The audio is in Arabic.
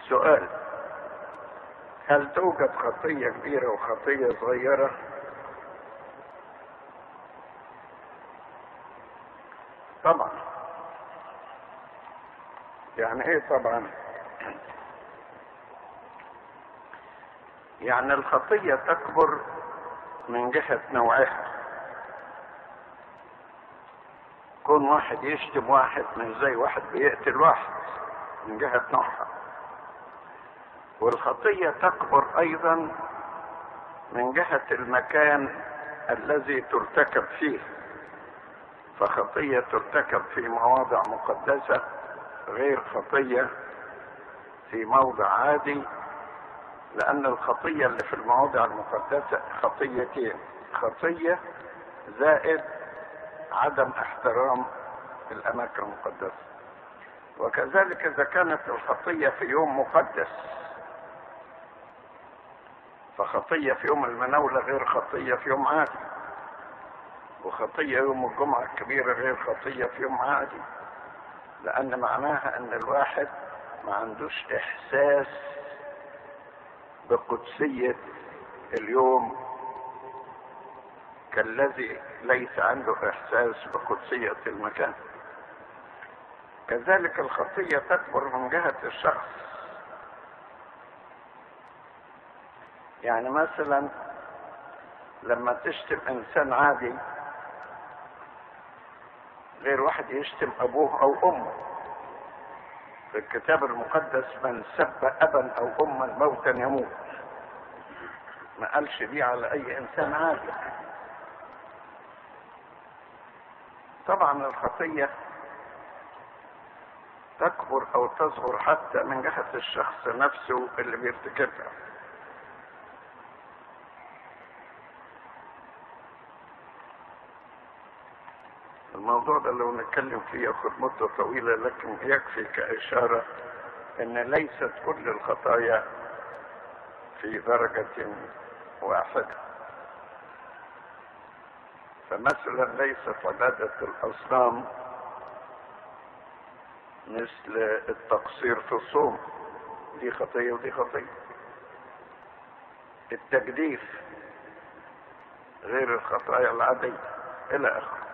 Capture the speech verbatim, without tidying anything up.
سؤال: هل توجد خطية كبيرة وخطية صغيرة؟ طبعا. يعني ايه طبعا؟ يعني الخطية تكبر من جهة نوعها. كون واحد يشتم واحد مش زي واحد بيقتل واحد، من جهة نوعها. والخطية تكبر ايضا من جهة المكان الذي ترتكب فيه. فخطية ترتكب في مواضع مقدسة غير خطية في موضع عادي، لأن الخطية اللي في المواضع المقدسة خطيتين: خطية زائد عدم احترام الأماكن المقدسة. وكذلك إذا كانت الخطية في يوم مقدس، فخطية في يوم المناولة غير خطية في يوم عادي، وخطية يوم الجمعة الكبيرة غير خطية في يوم عادي، لأن معناها أن الواحد ما عندوش إحساس بقدسية اليوم كالذي ليس عنده إحساس بقدسية المكان. كذلك الخطية تكبر من جهة الشخص. يعني مثلا لما تشتم إنسان عادي غير واحد يشتم أبوه أو أمه. في الكتاب المقدس: من سب أبا أو أما موتا يموت. ما قالش دي على أي إنسان عادي. طبعا الخطية تكبر أو تصغر حتى من جهة الشخص نفسه اللي بيرتكبها. الموضوع ده لو نتكلم فيه ياخد مدة طويلة، لكن يكفي كإشارة ان ليست كل الخطايا في درجة واحدة. فمثلا ليست عبادة الأصنام مثل التقصير في الصوم، دي خطية ودي خطية. التجديف غير الخطايا العادية إلى آخره.